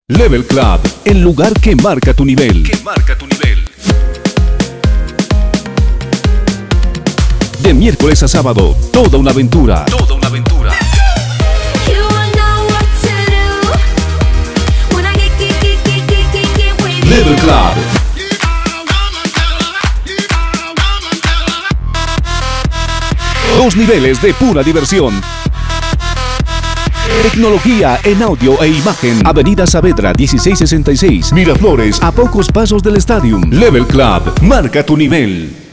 Level Club, el lugar que marca tu nivel. De miércoles a sábado, toda una aventura. Level Club. Dos niveles de pura diversión. Tecnología en audio e imagen. Avenida Saavedra 1666, Miraflores, a pocos pasos del Stadium. Level Club, marca tu nivel.